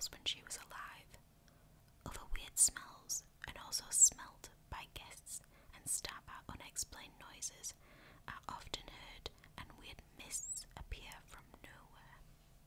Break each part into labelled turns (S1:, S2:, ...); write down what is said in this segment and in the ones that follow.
S1: house when she was alive. Other weird smells, and also smelt by guests and stab out unexplained noises, are often heard, and weird mists appear from nowhere.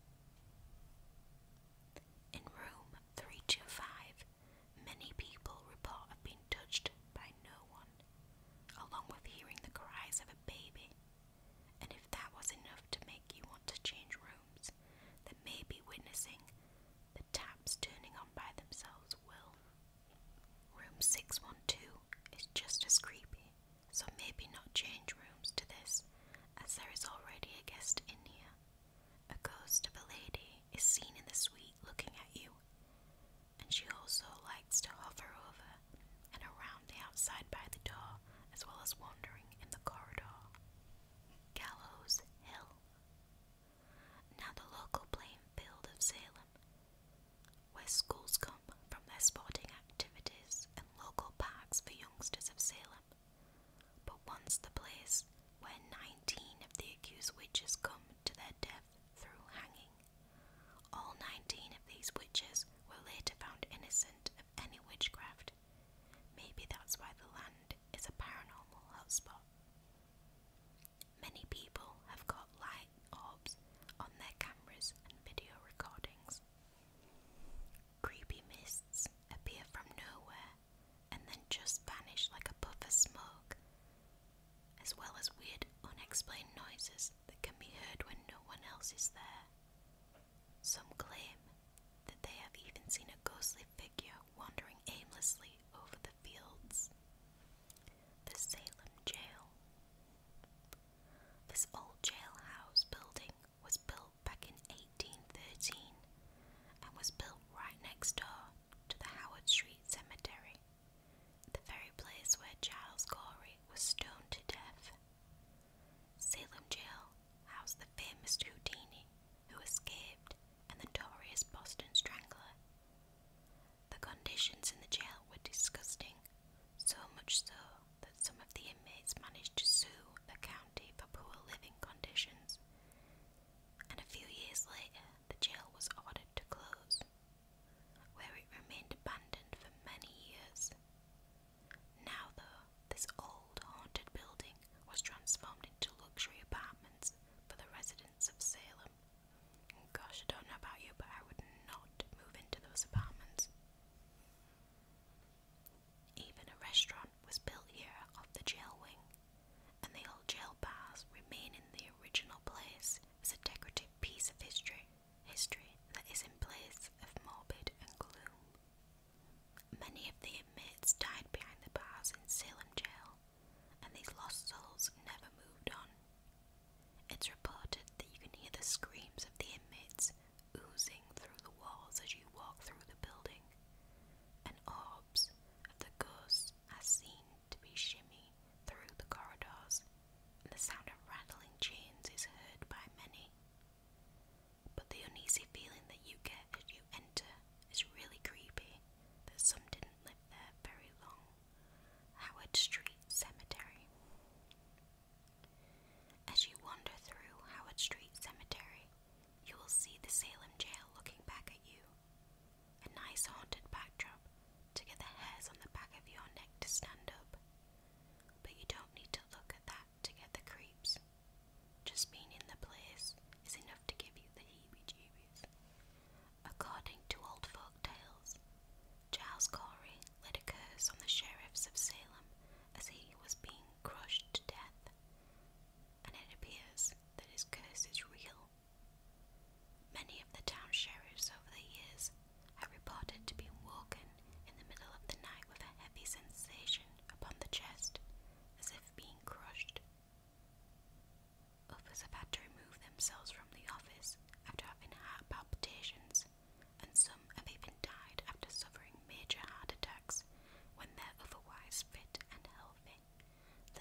S1: In room 325, many people report have been touched by no one, along with hearing the cries of a baby. And if that was enough to make you want to change rooms, then maybe witnessing the taps turning on by themselves will. Room 612 is just as creepy, so maybe not change rooms to this, as there is already a guest in here. A ghost of a lady is seen in the suite looking at you, and she also likes to hover over and around the outside by the door, as well as wandering in the corridor. Gallows Hill. Now the local playing field of Salem, where schools come from their sporting activities and local parks for youngsters of Salem, but once the place where 19 of the accused witches come to their death through hanging. All 19 of these witches were later found innocent of any witchcraft. Maybe that's why the land is a paranormal hotspot. Many people have caught light orbs on their cameras and video recordings. Creepy mists appear from nowhere and then just vanish like a puff of smoke, as well as weird unexplained noises that can be heard when no one else is there. Some claim that they have even seen a ghostly figure wandering aimlessly over the fields. The Salem Jail. This old jailhouse building was built back in 1813 and was built right next door to the Howard Street Cemetery, the very place where Giles Corey was stoned to death. Salem Jail housed the famous Houdini, who escaped, and the notorious Boston Strangler. The conditions in the jail were disgusting, so much so that some of the inmates managed to sue the county for poor living conditions, and a few years later the jail was ordered to close, where it remained abandoned for many years. Now though, this old haunted building was transformed into luxury apartments for the residents of Salem. And gosh, I don't know about you, but I would not move into those apartments. Even a restaurant was built here off the jail wing, and the old jail bars remain in the original place as a decorative piece of history that is in place of morbid and gloom. Many of the inmates died behind the bars in Salem Jail, and these lost souls never moved on. It's reported that you can hear the screams of the inmates oozing through the walls as you walk through the building, and orbs of the ghosts are seen to be shimmy through the corridors, and the sound of rattling chains is heard by many. But the uneasy feeling that you get as you enter is really creepy, that some didn't live there very long. Howard Street Cemetery. As you wander through Howard Street Cemetery, you will see the Salem Jail looking back at you. A nice haunted backdrop to get the hairs on the back of your neck to stand up. But you don't need to look at that to get the creeps. Just being in the place is enough to give you the heebie-jeebies. According to old folk tales, Giles Corey laid a curse on the sheriffs of Salem as he was being crushed to death, and it appears that his curse is real. Many of the town sheriffs over the years have reported to being woken in the middle of the night with a heavy sensation upon the chest, as if being crushed. Others have had to remove themselves from the office after having heart palpitations, and some have even died after suffering major heart attacks when they're otherwise fit and healthy.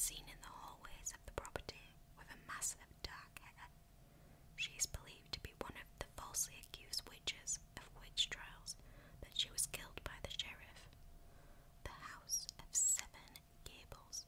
S1: seen in the hallways of the property with a mass of dark hair. She is believed to be one of the falsely accused witches of witch trials that she was killed by the sheriff. The House of Seven Gables.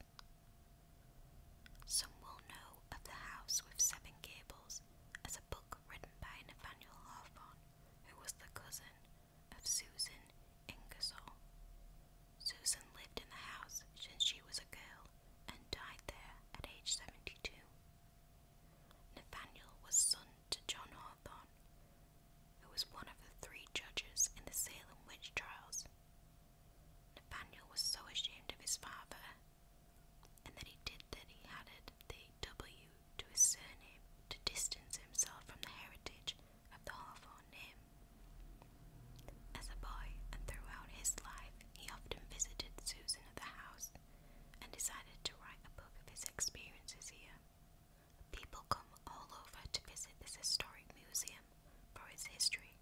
S1: Some will know of The House with Seven Gables as a book written by Nathaniel Hawthorne, who was the cousin of Susan Ingersoll. Susan lived in the house since she was a girl and died there at age 72. Nathaniel was son to John Hawthorne, who was one of the 3 judges in the Salem witch trials. Nathaniel was so ashamed of his father and that he added the W to his surname to distance himself from the heritage of the Hawthorne name. As a boy and throughout his life, he often visited Susan at the house and decided to write a book of his experiences here. People come all over to visit this historic museum for its history